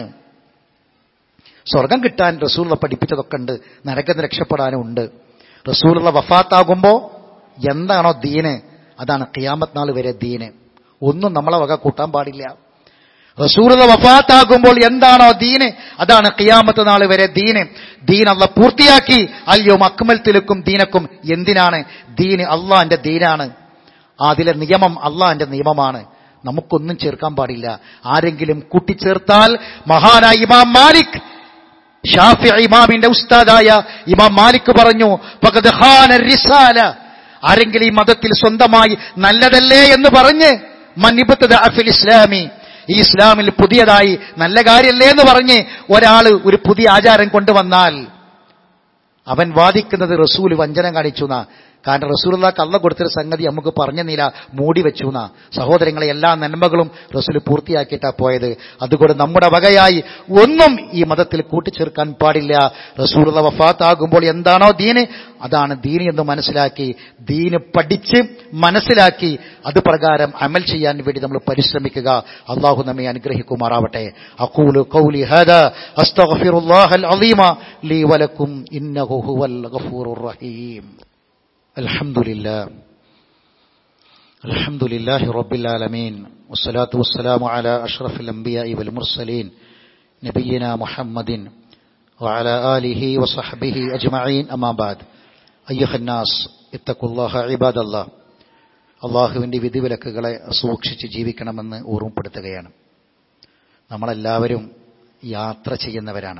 Speaker 1: സ്വർഗം കിട്ടാൻ റസൂലുള്ള പഠിപ്പിച്ചതൊക്കെ ഉണ്ട്, നരകത്തിന് രക്ഷപ്പെടാനും ഉണ്ട്. റസൂലുള്ള വഫാത്താകുമ്പോ എന്താണോ ദീന്, അതാണ് ഖിയാമത്ത് നാൾ വരെ ദീന്. ഒന്നും നമ്മളെ വക കൂട്ടാൻ പാടില്ല. റസൂലുള്ള വഫാത്താകുമ്പോൾ എന്താണോ ദീന്, അതാണ് ഖിയാമത്ത് നാൾ വരെ ദീന്. ദീൻ അല്ലാഹ് പൂർത്തിയാക്കി. അൽയൗമ അക്മൽതു ലക്കും ദീനക്കും. എന്തിനാണ്? ദീന് അള്ളാഹിന്റെ ദീനാണ്. അതിലെ നിയമം അള്ളാഹിന്റെ നിയമമാണ്. നമുക്കൊന്നും ചേർക്കാൻ പാടില്ല. ആരെങ്കിലും കൂട്ടിച്ചേർത്താൽ, മഹാനായ ഇമാം മാലിക്, ഷാഫിഈ ഇമാമിന്റെ ഉസ്താദായ ഇമാം മാലിക് പറഞ്ഞു, ഫഖദ് ഖാന റിസാല, ആരെങ്കിലും ഈ മതത്തിൽ സ്വന്തമായി നല്ലതല്ലേ എന്ന് പറഞ്ഞ്, മൻ ഇബ്തദഅ ഫിൽ ഇസ്ലാമി, ഈ ഇസ്ലാമിൽ പുതിയതായി നല്ല കാര്യമല്ലേ എന്ന് പറഞ്ഞ് ഒരാള് ഒരു പുതിയ ആചാരം കൊണ്ടുവന്നാൽ അവൻ വാദിക്കുന്നത് റസൂൽ വഞ്ചന കാണിച്ചു എന്നാ. കാരണം റസൂലുള്ളാഹിക്ക് അല്ലാഹ് കൊടുത്തൊരു സംഗതി നമുക്ക് പറഞ്ഞെന്നില്ല, മൂടി വെച്ചു എന്നാ. സഹോദരങ്ങളെ, എല്ലാ നന്മകളും റസൂൽ പൂർത്തിയാക്കിയിട്ടാ പോയത്. അതുകൊണ്ട് നമ്മുടെ വകയായി ഒന്നും ഈ മതത്തിൽ കൂട്ടിച്ചേർക്കാൻ പാടില്ല. റസൂലുള്ള വഫാത്താകുമ്പോൾ എന്താണോ ദീന്, അതാണ് ദീന് എന്ന് മനസ്സിലാക്കി, ദീന് പഠിച്ച് മനസ്സിലാക്കി അത് പ്രകാരം അമൽ ചെയ്യാൻ വേണ്ടി നമ്മൾ പരിശ്രമിക്കുക. അല്ലാഹു നമ്മെ അനുഗ്രഹിക്കുമാറാവട്ടെ. അഖൂലു ഖൗലി ഹാദാ അസ്തഗ്ഫിറുല്ലാഹൽ അളീമ ലീ വലക്കും ഇന്നഹു ഹുവൽ ഗഫൂറുർ റഹീം. അൽഹംദുലില്ലാഹി റബ്ബിൽ ആലമീൻ വസ്സലാത്തു വസ്സലാമു അലാ അഷ്റഫിൽ അംബിയാഇ വൽ മുർസലീൻ നബിയിനാ മുഹമ്മദിൻ വഅലാ ആലിഹി വസഹ്ബിഹി അജ്മഈൻ. അമ്മാ ബഅദ്. അയ്യുഹന്നാസ് ഇത്തഖുല്ലാഹ ഇബാദല്ലാഹ്, അള്ളാഹുവിൻ്റെ വിധിവിലക്കുകളെ സൂക്ഷിച്ച് ജീവിക്കണമെന്ന് ഓർമ്മപ്പെടുത്തുകയാണ്. നമ്മളെല്ലാവരും യാത്ര ചെയ്യുന്നവരാണ്.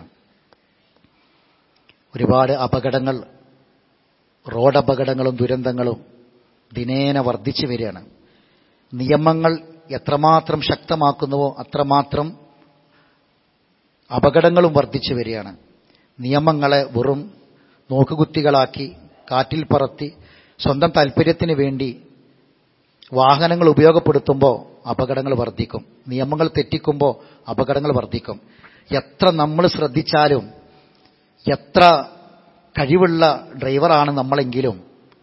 Speaker 1: ഒരുപാട് അപകടങ്ങൾ, റോഡപകടങ്ങളും ദുരന്തങ്ങളും ദിനേന വർദ്ധിച്ചു വരികയാണ്. നിയമങ്ങൾ എത്രമാത്രം ശക്തമാക്കുന്നുവോ അത്രമാത്രം അപകടങ്ങളും വർദ്ധിച്ചു വരികയാണ്. നിയമങ്ങളെ വെറും നോക്കുകുത്തികളാക്കി കാറ്റിൽ പറത്തി സ്വന്തം താല്പര്യത്തിന് വേണ്ടി വാഹനങ്ങൾ ഉപയോഗപ്പെടുത്തുമ്പോൾ അപകടങ്ങൾ വർദ്ധിക്കും. നിയമങ്ങൾ തെറ്റിക്കുമ്പോൾ അപകടങ്ങൾ വർദ്ധിക്കും. എത്ര നമ്മൾ ശ്രദ്ധിച്ചാലും, എത്ര കഴിവുള്ള ഡ്രൈവറാണ് നമ്മളെങ്കിലും,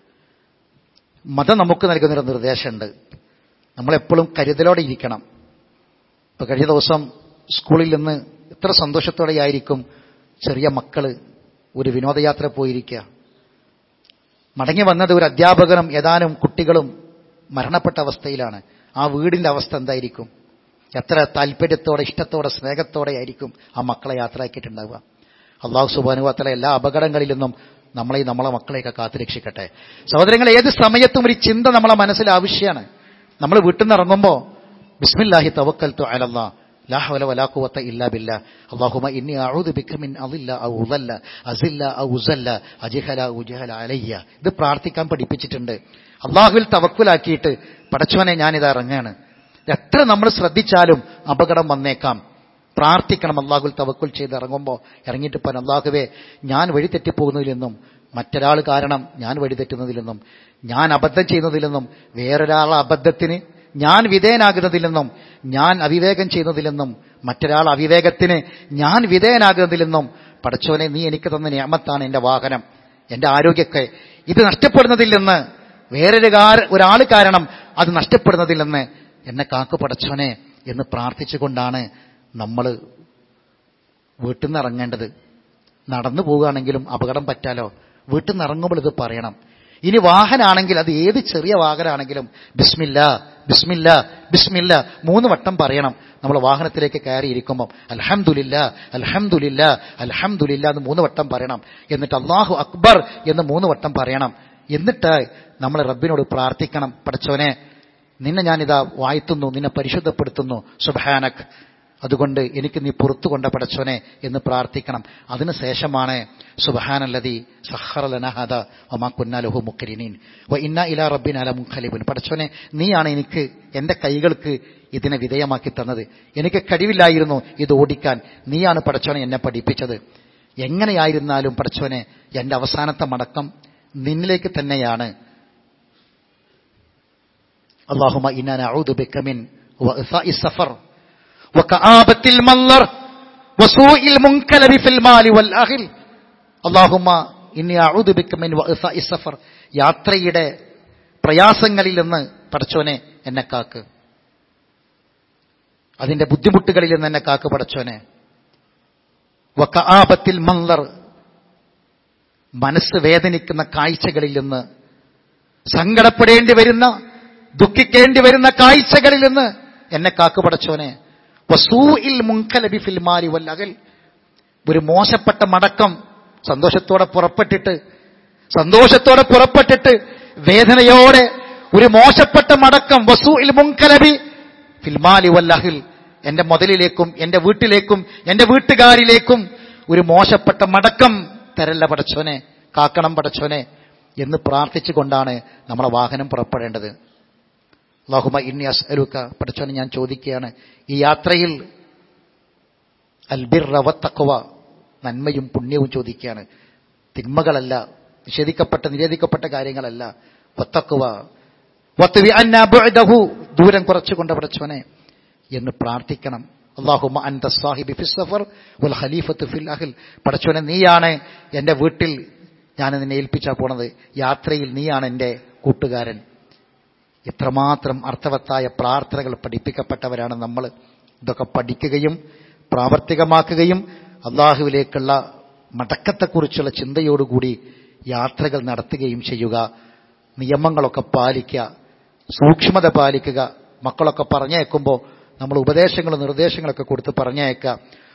Speaker 1: മതം നമുക്ക് നൽകുന്നൊരു നിർദ്ദേശമുണ്ട്. നമ്മളെപ്പോഴും കരുതലോടെ ഇരിക്കണം. ഇപ്പോൾ കഴിഞ്ഞ ദിവസം സ്കൂളിൽ നിന്ന് എത്ര സന്തോഷത്തോടെയായിരിക്കും ചെറിയ മക്കൾ ഒരു വിനോദയാത്ര പോയിരിക്കുക. മടങ്ങി വന്നത് ഒരു അധ്യാപകനും ഏതാനും കുട്ടികളും മരണപ്പെട്ട അവസ്ഥയിലാണ്. ആ വീടിൻ്റെ അവസ്ഥ എന്തായിരിക്കും? എത്ര താല്പര്യത്തോടെ, ഇഷ്ടത്തോടെ, സ്നേഹത്തോടെ ആയിരിക്കും ആ മക്കളെ യാത്രയാക്കിയിട്ടുണ്ടാവുക. അല്ലാഹു സുബ്ഹാനഹു വ തആല എല്ലാ അപകടങ്ങളിൽ നിന്നും നമ്മളെയും നമ്മളെ മക്കളെയൊക്കെ കാത്തുരക്ഷിക്കട്ടെ. സഹോദരങ്ങൾ, ഏത് സമയത്തും ഒരു ചിന്ത നമ്മളെ മനസ്സിൽ ആവശ്യമാണ്. നമ്മൾ വീട്ടിൽ നിന്ന് ഇറങ്ങുമ്പോൾ ബിസ്മില്ലാഹി തവക്കൽതു അലല്ലാഹ് ലാ ഹൗല വലാ ഖുവത ഇല്ലാ ബില്ലാഹ് അല്ലാഹുമ്മ ഇന്നി അഊദു ബിക മിൻ അദില്ല ഔ ഉദല്ല അസില്ല ഔ ഉസല്ല അജ്ഹല ഉജ്ഹല അലയ്യ. ഇത് പ്രാർത്ഥിക്കാൻ പഠിപ്പിച്ചിട്ടുണ്ട്. അള്ളാഹുവിൽ തവക്കുലാക്കിയിട്ട് പടച്ചവനെ ഞാനിതാ ഇറങ്ങാണ്. എത്ര നമ്മൾ ശ്രദ്ധിച്ചാലും അപകടം വന്നേക്കാം. പ്രാർത്ഥിക്കണം. അള്ളാഹുവിൽ തവക്കുൽ ചെയ്ത് ഇറങ്ങുമ്പോൾ ഇറങ്ങിയിട്ട് പോകാൻ, അള്ളാഹുവേ ഞാൻ വഴിതെറ്റിപ്പോകുന്നതിൽ നിന്നും, മറ്റൊരാൾ കാരണം ഞാൻ വഴിതെറ്റുന്നതിൽ നിന്നും, ഞാൻ അബദ്ധം ചെയ്യുന്നതിൽ നിന്നും, വേറൊരാളെ അബദ്ധത്തിന് ഞാൻ വിധേയനാകുന്നതിൽ നിന്നും, ഞാൻ അവിവേകം ചെയ്യുന്നതിൽ നിന്നും, മറ്റൊരാൾ അവിവേകത്തിന് ഞാൻ വിധേയനാകുന്നതിൽ നിന്നും പടച്ചോനെ നീ എനിക്ക് തന്ന നിഅമത്താണ് എൻ്റെ വാഹനം, എൻ്റെ ആരോഗ്യമൊക്കെ. ഇത് നഷ്ടപ്പെടുന്നതിൽ നിന്ന്, ഒരാൾ കാരണം അത് നഷ്ടപ്പെടുന്നതിൽ നിന്ന് എന്നെ കാക്കു പടച്ചോനെ എന്ന് പ്രാർത്ഥിച്ചുകൊണ്ടാണ് നമ്മൾ വീട്ടിൽ നിന്ന് ഇറങ്ങേണ്ടത്. നടന്നു പോവുകയാണെങ്കിലും അപകടം പറ്റാലോ. വീട്ടിൽ നിന്ന് ഇറങ്ങുമ്പോൾ ഇത് പറയണം. ഇനി വാഹനമാണെങ്കിൽ, അത് ഏത് ചെറിയ വാഹനമാണെങ്കിലും ബിസ്മില്ലാ ബിസ്മില്ലാ ബിസ്മില്ലാ 3 വട്ടം പറയണം. നമ്മൾ വാഹനത്തിലേക്ക് കയറിയിരിക്കുമ്പോൾ അൽഹംദുലില്ലാ അൽഹംദുലില്ലാ അൽഹംദുലില്ലാ എന്ന് 3 വട്ടം പറയണം. എന്നിട്ട് അല്ലാഹു അക്ബർ എന്ന് 3 വട്ടം പറയണം. എന്നിട്ട് നമ്മൾ റബ്ബിനോട് പ്രാർത്ഥിക്കണം, പടച്ചോനെ നിന്നെ ഞാനിതാ വാഴ്ത്തുന്നു, നിന്നെ പരിശുദ്ധപ്പെടുത്തുന്നു, സുബ്ഹാനക്, അതുകൊണ്ട് എനിക്ക് നീ പുറത്തു കൊണ്ട പടച്ചോനെ എന്ന് പ്രാർത്ഥിക്കണം. അതിനുശേഷമാണ് സുബ്ഹാനല്ലദീ സഖറ ലനാ ഹാദാ വമാ കുന്നാ ലഹു മുഖ്രിനീൻ വ ഇന്നാ ഇലാ റബ്ബിനാ ലമുൻഖലിബൂൻ. പടച്ചോനെ നീയാണ് എനിക്ക് എൻ്റെ കൈകൾക്ക് ഇതിനെ വിധേയമാക്കി തന്നത്. എനിക്ക് കഴിവില്ലായിരുന്നു ഇത് ഓടിക്കാൻ. നീയാണ് പടച്ചോനെ എന്നെ പഠിപ്പിച്ചത്. എങ്ങനെയായിരുന്നാലും പടച്ചോനെ എൻ്റെ അവസാനത്തെ മടക്കം നിന്നിലേക്ക് തന്നെയാണ്. അല്ലാഹുമ്മ ഇന്നാ നഊദു ബിക മിൻ വഇസാഇ സഫർ വകആബത്തിൽ മൻളർ വസൂഇൽ മുൻകലബി ഫിൽ മാലി വൽ അഹ്ൽ. അല്ലാഹുമ്മ ഇന്നി അഊദു ബിക മിൻ വഇസാഇ സഫർ, യാത്രയുടെ പ്രയാസങ്ങളിൽ നിന്ന് പടച്ചോനെ എന്നെ കാക്ക്, അതിന്റെ ബുദ്ധിമുട്ടുകളിൽ നിന്ന് എന്നെ കാക്ക് പടച്ചോനെ. വകആബത്തിൽ മൻളർ, മനസ്സ് വേദനിക്കുന്ന കാഴ്ചകളിൽ നിന്ന്, സങ്കടപ്പെടേണ്ടി വരുന്ന, ദുഃഖിക്കേണ്ടി വരുന്ന കാഴ്ചകളിൽ നിന്ന് എന്നെ കാക്കു പടച്ചോനെ. വസൂഇൽ മുൻകലബി ഫിൽ മാലി വൽ അഹ്ൽ, ഒരു മോശപ്പെട്ട മടക്കം സന്തോഷത്തോടെ പുറപ്പെട്ടിട്ട് വേദനയോടെ ഒരു മോശപ്പെട്ട മടക്കം, വസൂഇൽ മുൻകലബി ഫിൽ മാലി വൽ അഹ്ൽ, എന്റെ മുതലിലേക്കും എന്റെ വീട്ടിലേക്കും എന്റെ വീട്ടുകാരിലേക്കും ഒരു മോശപ്പെട്ട മടക്കം തരല്ല പടച്ചോനെ, കാക്കണം പടച്ചോനെ എന്ന് പ്രാർത്ഥിച്ചുകൊണ്ടാണ് നമ്മളെ വാഹനം പുറപ്പെടേണ്ടത്. അല്ലാഹുമ്മ ഇന്നി അസ്അലുക, പടച്ചോനെ ഞാൻ ചോദിക്കുകയാണ്, ഈ യാത്രയിൽ അൽബിർറ വത്തഖ്വ, നന്മയും പുണ്യവും ചോദിക്കുകയാണ്. തിന്മകളല്ല, നിഷേധിക്കപ്പെട്ട കാര്യങ്ങളല്ല. വത്തഖ്വ വത്വി അന്നാ ബുഅദഹു, ദൂരം കുറച്ചുകൊണ്ട് പടച്ചോനെ എന്ന് പ്രാർത്ഥിക്കണം. അല്ലാഹുമ്മ അൻത സാഹിബി ഫിസ് സഫർ വൽ ഖലീഫത്തു ഫിൽ അഹ്ൽ, പടച്ചോനെ നീയാണ് എൻ്റെ വീട്ടിൽ ഞാൻ നിന്നെ ഏൽപ്പിച്ചാ പോണത്, യാത്രയിൽ നീയാണ് എൻ്റെ കൂട്ടുകാരൻ. എത്രമാത്രം അർത്ഥവത്തായ പ്രാർത്ഥനകൾ പഠിപ്പിക്കപ്പെട്ടവരാണ് നമ്മൾ. ഇതൊക്കെ പഠിക്കുകയും പ്രാവർത്തികമാക്കുകയും അള്ളാഹുവിലേക്കുള്ള മടക്കത്തെക്കുറിച്ചുള്ള ചിന്തയോടുകൂടി യാത്രകൾ നടത്തുകയും ചെയ്യുക. നിയമങ്ങളൊക്കെ പാലിക്കുക, സൂക്ഷ്മത പാലിക്കുക. മക്കളൊക്കെ പറഞ്ഞയക്കുമ്പോൾ നമ്മൾ ഉപദേശങ്ങളും നിർദ്ദേശങ്ങളൊക്കെ കൊടുത്ത് പറഞ്ഞയക്കുക.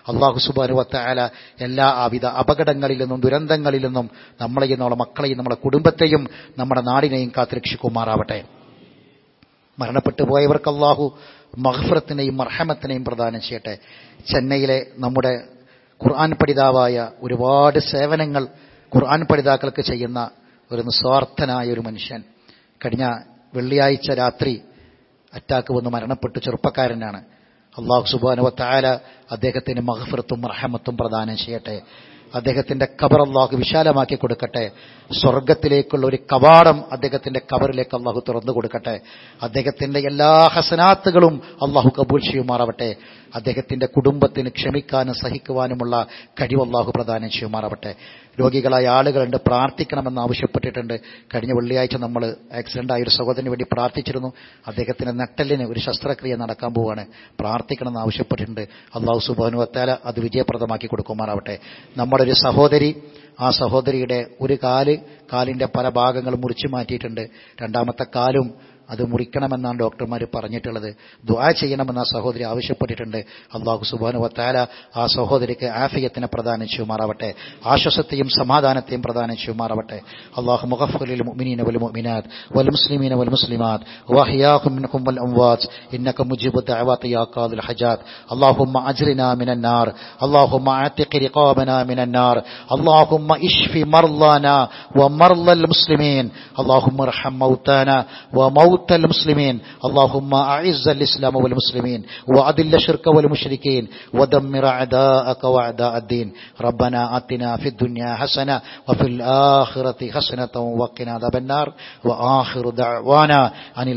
Speaker 1: അല്ലാഹു സുബ്ഹാനഹു വ തആല എല്ലാവിധ അപകടങ്ങളിൽ നിന്നും ദുരന്തങ്ങളിൽ നിന്നും നമ്മളെയും നമ്മുടെ മക്കളെയും നമ്മുടെ കുടുംബത്തെയും നമ്മുടെ നാടിനെയും കാത്തുരക്ഷിക്കുമാറാവട്ടെ. മരണപ്പെട്ടു പോയവർക്ക് അല്ലാഹു മഗ്ഫിറത്തിനെയും മർഹമത്തിനെയും പ്രദാനം ചെയ്യട്ടെ. ചെന്നൈയിലെ നമ്മുടെ ഖുർആൻ പഠിതാവായ ഒരുപാട് സേവനങ്ങൾ ഖുർആൻ പഠിതാക്കൾക്ക് ചെയ്യുന്ന ഒരു നിസ്വാർത്ഥനായ ഒരു മനുഷ്യൻ കഴിഞ്ഞ വെള്ളിയാഴ്ച രാത്രി അറ്റാക്ക് വന്ന് മരണപ്പെട്ടു. ചെറുപ്പക്കാരനാണ്. അല്ലാഹു സുബ്ഹാനഹു വ തആല അദ്ദേഹത്തിന് മഗ്ഫിറത്തും റഹ്മത്തും പ്രദാനം ചെയ്യട്ടെ. അദ്ദേഹത്തിന്റെ ഖബർ അല്ലാഹു വിശാലമാക്കി കൊടുക്കട്ടെ. സ്വർഗ്ഗത്തിലേക്കുള്ള ഒരു കവാടം അദ്ദേഹത്തിന്റെ ഖബറിലേക്ക് അല്ലാഹു തുറന്നു കൊടുക്കട്ടെ. അദ്ദേഹത്തിന്റെ എല്ലാ ഹസനാത്തുകളും അല്ലാഹു കബൂൽ ചെയ്യുമാറാവട്ടെ. അദ്ദേഹത്തിന്റെ കുടുംബത്തിന് ക്ഷമിക്കാനും സഹിക്കുവാനുമുള്ള കഴിവ് അല്ലാഹു പ്രദാനം ചെയ്യുമാറാവട്ടെ. രോഗികളായ ആളുകളുണ്ട്, പ്രാർത്ഥിക്കണമെന്ന് ആവശ്യപ്പെട്ടിട്ടുണ്ട്. കഴിഞ്ഞ വെള്ളിയാഴ്ച നമ്മൾ ആക്സിഡന്റ് ആയ ഒരു സഹോദരന് വേണ്ടി പ്രാർത്ഥിച്ചിരുന്നു. അദ്ദേഹത്തിന്റെ നട്ടെല്ലിന് ഒരു ശസ്ത്രക്രിയ നടക്കാൻ പോവുകയാണ്. പ്രാർത്ഥിക്കണമെന്ന് ആവശ്യപ്പെട്ടിട്ടുണ്ട്. അല്ലാഹു സുബ്ഹാനഹു വ തആല അത് വിജയപ്രദമാക്കി കൊടുക്കുമാറാവട്ടെ. നമ്മുടെ ഒരു സഹോദരി, ആ സഹോദരിയുടെ ഒരു കാലിന്റെ പല ഭാഗങ്ങളും മുറിച്ചു മാറ്റിയിട്ടുണ്ട്. രണ്ടാമത്തെ കാലും അത് മുറിക്കണമെന്നാണ് ഡോക്ടർമാർ പറഞ്ഞിട്ടുള്ളത്. ദുആ ചെയ്യണമെന്ന് ആ സഹോദരി ആവശ്യപ്പെട്ടിട്ടുണ്ട്. അല്ലാഹു സുബ്ഹാനഹു വ തആല ആ സഹോദരിക്ക് ആഫിയത്തിനെ പ്രദാനം ചെയ്യുമാറാവട്ടെ. ആശ്വാസത്തെയും സമാധാനത്തെയും പ്രദാനം ചെയ്യുമാറാവട്ടെ. അല്ലാഹു മുഗ്ഫിർ ലിൽ മുഅ്മിനീന വൽ മുഅ്മിനാത്ത് വൽ മുസ്ലിമീന വൽ മുസ്ലിമാത്ത് വഅഹ്യാഹും മിൻഹും വൽ അംവാത്ത് ഇന്നക മുജീബു ദഅവാതി യാ ഖാദിൽ ഹജാത്ത്. അല്ലാഹുമ്മ അജ്രിനാ മിനൻ നാർ. അല്ലാഹുമ്മ അഅതിഖ് റിഖാബനാ മിനൻ നാർ. അല്ലാഹുമ്മ ഇശ്ഫി മർളാനാ വമർളൽ മുസ്ലിമീൻ. അല്ലാഹുമ്മ ഇർഹം മൗതാനാ വമൗത المسلمين. اللهم أعز الإسلام والمسلمين وأذل الشرك والمشركين ودمر أعداءك وأعداء الدين. ربنا آتنا في الدنيا حسنة وفي الآخرة حسنة وقنا عذاب النار. وآخر دعوانا أن